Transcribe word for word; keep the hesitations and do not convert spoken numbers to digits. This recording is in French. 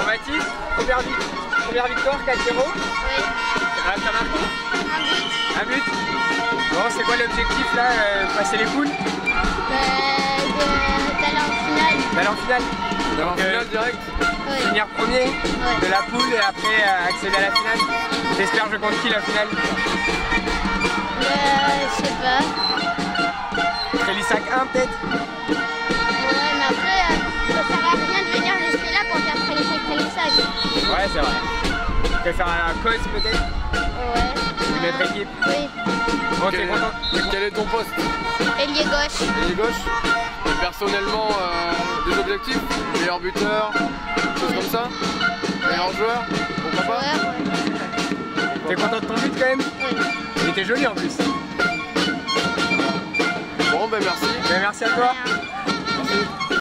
Jean-Baptiste, première, vi première victoire, quatre zéro. Oui. Ah, t'as marqué? Un but. Un but. Bon, c'est quoi l'objectif là? euh, Passer les poules? D'aller en finale. D'aller en finale. D'aller en Donc, finale euh, direct. Oui. Finir premier Ouais. de la poule et après euh, accéder à la finale. T'espères jouer contre qui la finale? Euh, je sais pas. Trélissac un peut-être? Ouais, mais après, euh, ça sert à rien de venir jusque là pour faire Trélissac, Trélissac. Ouais, c'est vrai. Tu préfères un cause peut-être? Ouais. Une autre Euh, équipe? Oui. Bon, Quel t'es est, content? quel est ton poste? Ailier gauche. Ailier gauche. Et personnellement, euh, des objectifs? Meilleur buteur, choses comme ça? Meilleur joueur? Pourquoi pas? Ouais, ouais. T'es content de ton but quand même? Oui. Il était joli en plus. Bon, ben merci. Ben, merci à toi. Rien.